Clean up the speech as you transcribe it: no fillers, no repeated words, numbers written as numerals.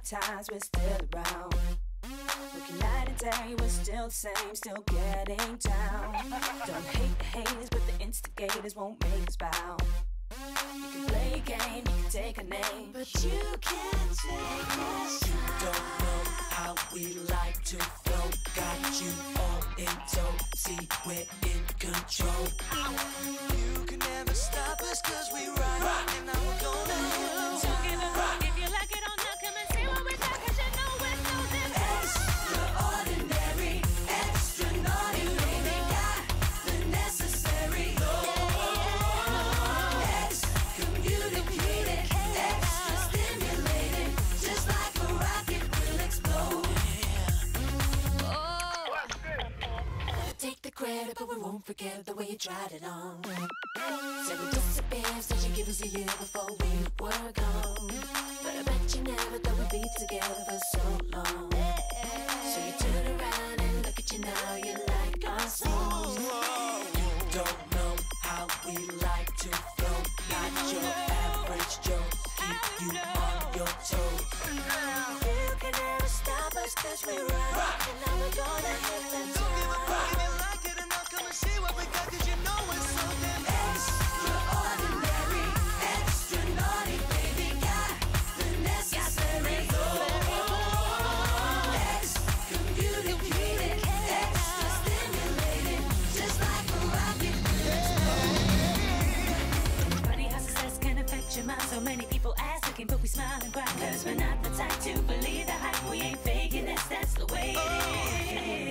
times we're still around. Working night and day, we're still the same, still getting down. Don't hate the haters, but the instigators won't make us bow. You can play a game, you can take a name, but you can't take us. You don't know how we like to flow. Got you all in tow, see we're in control. You can never stop us cause we rock, and I'm gonna Don't give a fuck if you like it or not. Come and see what we got cause you know we're so different. extraordinary, extra naughty, baby, got the necessary. Excommunicated, extra stimulated, just like a rocket will explode. Take the credit, but we won't forget the way you tried it on. Said we disappeared, said you give us a year before we were gone. But I bet you never thought we'd be together for so long. So you turn around and look at you now, you like our songs. You don't know how we like to flow. Not your average Joe, keep you on your toes. You can never stop us cause we rock, and now we're gonna hit the top. Don't give a fuck if you like it or not, come and see what we got cause you know it's so damn extraordinary, extra naughty, baby, got the necessary. Excommunicated, extra stimulated, just like a rocket will explode. Funny how success can affect your mind. So many people ask looking, but we smile and cry. Cause we're not the type to believe the hype. We ain't faking this, that's the way it is.